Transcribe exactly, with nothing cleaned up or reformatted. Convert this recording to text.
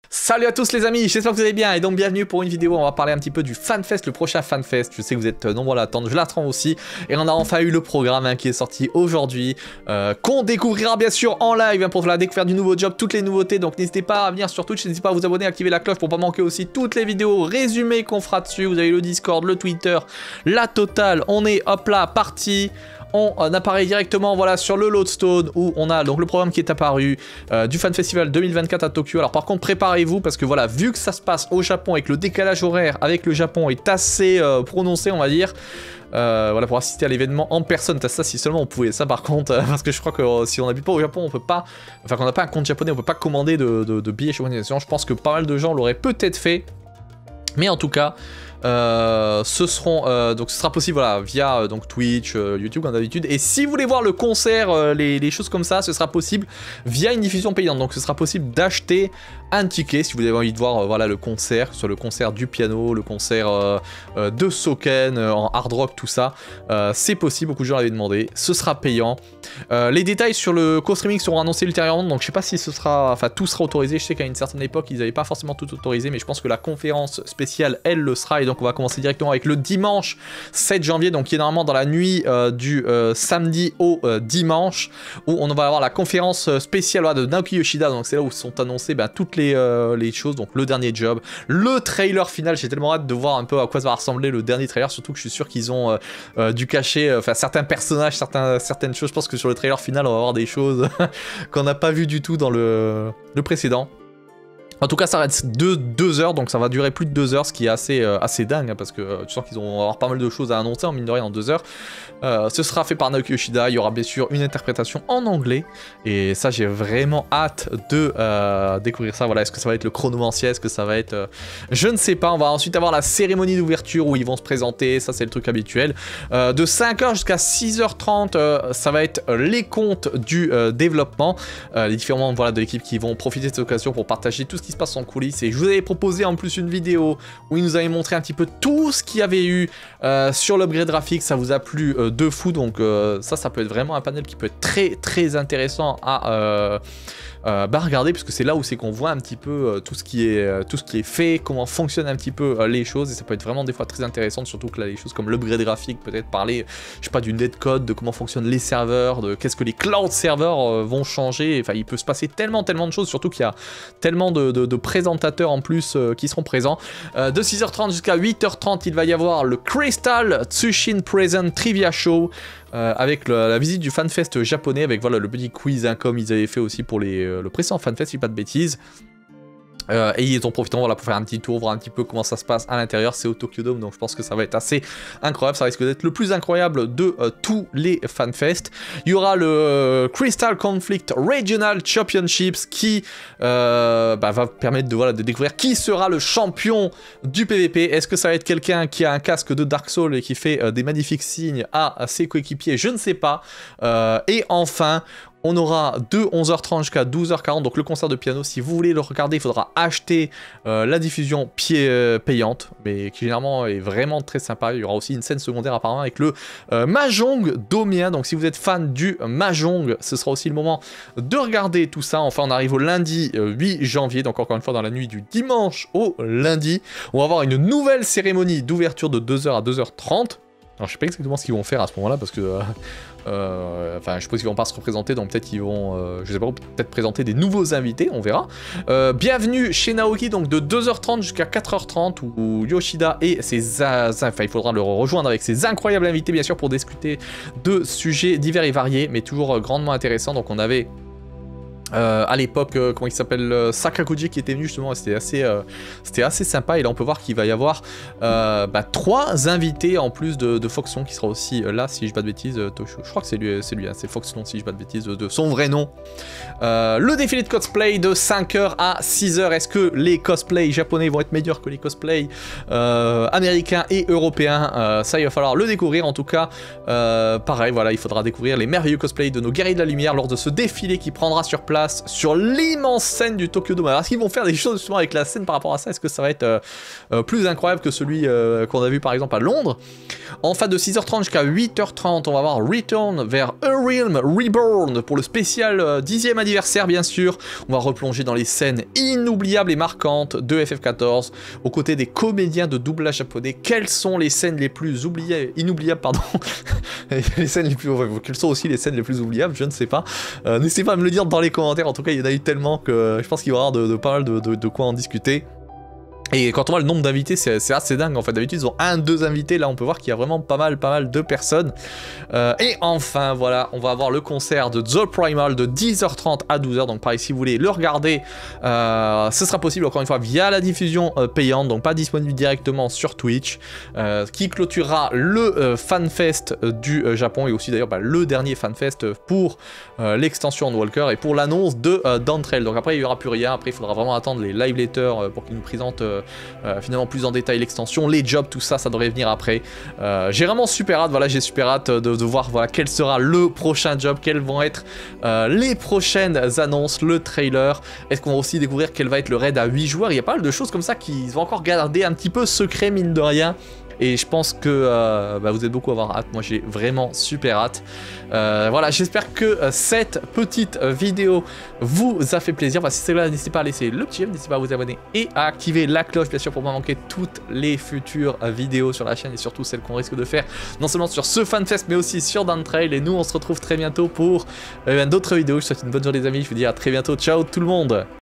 Salut à tous les amis, j'espère que vous allez bien et donc bienvenue pour une vidéo. On va parler un petit peu du FanFest, le prochain FanFest. Je sais que vous êtes nombreux à l'attendre, je l'attends aussi. Et on a enfin eu le programme hein, qui est sorti aujourd'hui, euh, qu'on découvrira bien sûr en live hein, pour la découverte du nouveau job, toutes les nouveautés. Donc n'hésitez pas à venir sur Twitch, n'hésitez pas à vous abonner, à activer la cloche pour pas manquer aussi toutes les vidéos résumées qu'on fera dessus. Vous avez le Discord, le Twitter, la totale. On est hop là, parti. On apparaît directement voilà, sur le Lodestone où on a donc le programme qui est apparu euh, du Fan Festival deux mille vingt-quatre à Tokyo. Alors par contre préparez-vous parce que voilà, vu que ça se passe au Japon et que le décalage horaire avec le Japon est assez euh, prononcé on va dire, euh, voilà, pour assister à l'événement en personne, ça si seulement on pouvait, ça par contre, euh, parce que je crois que euh, si on n'habite pas au Japon on peut pas, enfin qu'on n'a pas un compte japonais on peut pas commander de, de, de billets chez Organisation. Je pense que pas mal de gens l'auraient peut-être fait, mais en tout cas Euh, ce seront euh, donc ce sera possible voilà via euh, donc Twitch, euh, YouTube comme d'habitude. Et si vous voulez voir le concert, euh, les, les choses comme ça, ce sera possible via une diffusion payante. Donc ce sera possible d'acheter un ticket si vous avez envie de voir euh, voilà le concert, soit le concert du piano, le concert euh, euh, de Soken euh, en hard rock, tout ça. Euh, c'est possible, beaucoup de gens l'avaient demandé. Ce sera payant. Euh, les détails sur le co-streaming seront annoncés ultérieurement. Donc je sais pas si ce sera, enfin tout sera autorisé. Je sais qu'à une certaine époque ils n'avaient pas forcément tout autorisé, mais je pense que la conférence spéciale elle le sera. Et donc on va commencer directement avec le dimanche sept janvier, donc qui est normalement dans la nuit euh, du euh, samedi au euh, dimanche, où on va avoir la conférence spéciale voilà, de Naoki Yoshida. Donc c'est là où sont annoncées ben, toutes les, euh, les choses, donc le dernier job, le trailer final. J'ai tellement hâte de voir un peu à quoi ça va ressembler le dernier trailer, surtout que je suis sûr qu'ils ont euh, euh, dû cacher enfin euh, certains personnages, certains, certaines choses. Je pense que sur le trailer final on va avoir des choses qu'on n'a pas vu du tout dans le, le précédent. En tout cas, ça reste deux, deux heures, donc ça va durer plus de deux heures, ce qui est assez, euh, assez dingue, hein, parce que euh, tu sens qu'ils vont avoir pas mal de choses à annoncer, en mine de rien, en deux heures. Euh, ce sera fait par Naoki Yoshida, il y aura bien sûr une interprétation en anglais, et ça, j'ai vraiment hâte de euh, découvrir ça. Voilà, est-ce que ça va être le chronomancier, est-ce que ça va être... Euh, je ne sais pas, on va ensuite avoir la cérémonie d'ouverture où ils vont se présenter, ça c'est le truc habituel. Euh, de cinq heures jusqu'à six heures trente, euh, ça va être les comptes du euh, développement, euh, les différents membres voilà, de l'équipe qui vont profiter de cette occasion pour partager tout ce qui se passe en coulisses. Et je vous avais proposé en plus une vidéo où il nous avait montré un petit peu tout ce qu'il y avait eu euh, sur l'upgrade graphique. Ça vous a plu euh, de fou, donc euh, ça ça peut être vraiment un panel qui peut être très très intéressant à euh, euh, bah, regarder, puisque c'est là où c'est qu'on voit un petit peu euh, tout ce qui est euh, tout ce qui est fait, comment fonctionnent un petit peu euh, les choses, et ça peut être vraiment des fois très intéressant, surtout que là les choses comme l'upgrade graphique, peut-être parler je sais pas du netcode, de comment fonctionnent les serveurs, de qu'est-ce que les cloud serveurs euh, vont changer. Enfin il peut se passer tellement tellement de choses, surtout qu'il y a tellement de, de, de présentateurs en plus euh, qui seront présents. Euh, de six heures trente jusqu'à huit heures trente, il va y avoir le Crystal Tsushin Present Trivia Show euh, avec le, la visite du FanFest japonais, avec voilà le petit quiz hein, comme ils avaient fait aussi pour les, euh, le précédent FanFest, si pas de bêtises. Euh, et ils ont profité voilà, pour faire un petit tour, voir un petit peu comment ça se passe à l'intérieur. C'est au Tokyo Dome, donc je pense que ça va être assez incroyable. Ça risque d'être le plus incroyable de euh, tous les FanFest. Il y aura le euh, Crystal Conflict Regional Championships qui euh, bah, va permettre de, voilà, de découvrir qui sera le champion du P V P. Est-ce que ça va être quelqu'un qui a un casque de Dark Souls et qui fait euh, des magnifiques signes à, à ses coéquipiers? Je ne sais pas. Euh, et enfin... on aura de onze heures trente jusqu'à douze heures quarante, donc le concert de piano. Si vous voulez le regarder, il faudra acheter euh, la diffusion pied, euh, payante, mais qui généralement est vraiment très sympa. Il y aura aussi une scène secondaire apparemment avec le euh, Mahjong Domien. Donc si vous êtes fan du Mahjong, ce sera aussi le moment de regarder tout ça. Enfin, on arrive au lundi euh, huit janvier, donc encore une fois dans la nuit du dimanche au lundi. On va avoir une nouvelle cérémonie d'ouverture de deux heures à deux heures trente. Alors je sais pas exactement ce qu'ils vont faire à ce moment-là, parce que... Euh, Euh, enfin, je suppose qu'ils vont pas se représenter, donc peut-être qu'ils vont, euh, je sais pas, peut-être présenter des nouveaux invités, on verra. Euh, bienvenue chez Naoki, donc de deux heures trente jusqu'à quatre heures trente, où Yoshida et ses, enfin, il faudra le rejoindre avec ses incroyables invités, bien sûr, pour discuter de sujets divers et variés, mais toujours euh, grandement intéressants. Donc on avait Euh, à l'époque, euh, comment il s'appelle, euh, Sakaguchi qui était venu justement, c'était assez, euh, c'était assez sympa. Et là on peut voir qu'il va y avoir euh, bah, trois invités en plus de, de Foxon qui sera aussi euh, là, si je dis pas de bêtises, euh, Tosho, je crois que c'est lui, c'est lui hein, c'est Foxon si je dis pas de bêtises, de, de son vrai nom. Euh, le défilé de cosplay de cinq heures à six heures, est-ce que les cosplays japonais vont être meilleurs que les cosplays euh, américains et européens? euh, Ça il va falloir le découvrir. En tout cas, euh, pareil, voilà, il faudra découvrir les merveilleux cosplays de nos guerriers de la lumière lors de ce défilé qui prendra sur place place sur l'immense scène du Tokyo Dome. Alors est-ce qu'ils vont faire des choses justement avec la scène par rapport à ça? Est-ce que ça va être euh, euh, plus incroyable que celui euh, qu'on a vu par exemple à Londres? Enfin de six heures trente jusqu'à huit heures trente, on va voir Return vers A Realm Reborn pour le spécial euh, dixième anniversaire bien sûr. On va replonger dans les scènes inoubliables et marquantes de F F quatorze aux côtés des comédiens de doublage japonais. Quelles sont les scènes les plus oubliées, inoubliables pardon les scènes les plus... Quelles sont aussi les scènes les plus oubliables? Je ne sais pas. Euh, N'hésitez pas à me le dire dans les commentaires. En tout cas, il y en a eu tellement que je pense qu'il va y avoir de, de pas mal de, de, de quoi en discuter. Et quand on voit le nombre d'invités, c'est assez dingue en fait. D'habitude, ils ont un, deux invités. Là, on peut voir qu'il y a vraiment pas mal, pas mal de personnes. Euh, et enfin, voilà, on va avoir le concert de The Primal de dix heures trente à douze heures. Donc, pareil, si vous voulez le regarder, euh, ce sera possible encore une fois via la diffusion euh, payante. Donc, pas disponible directement sur Twitch. Euh, qui clôturera le euh, FanFest du euh, Japon. Et aussi d'ailleurs, bah, le dernier FanFest pour euh, l'extension Walker et pour l'annonce de euh, Downtrail. Donc, après, il n'y aura plus rien. Après, il faudra vraiment attendre les live letters euh, pour qu'ils nous présentent. Euh, Euh, finalement plus en détail l'extension, les jobs, tout ça, ça devrait venir après. Euh, j'ai vraiment super hâte, voilà, j'ai super hâte de, de voir voilà, quel sera le prochain job, quelles vont être euh, les prochaines annonces, le trailer. Est-ce qu'on va aussi découvrir quel va être le raid à huit joueurs? Il y a pas mal de choses comme ça qui vont encore garder un petit peu secret mine de rien. Et je pense que euh, bah, vous êtes beaucoup à avoir hâte. Moi, j'ai vraiment super hâte. Euh, voilà, j'espère que euh, cette petite euh, vidéo vous a fait plaisir. Bah, si c'est là, n'hésitez pas à laisser le petit j'aime, n'hésitez pas à vous abonner et à activer la cloche, bien sûr, pour ne pas manquer toutes les futures euh, vidéos sur la chaîne et surtout celles qu'on risque de faire, non seulement sur ce FanFest, mais aussi sur Downtrail. Et nous, on se retrouve très bientôt pour euh, d'autres vidéos. Je vous souhaite une bonne journée, les amis. Je vous dis à très bientôt. Ciao, tout le monde!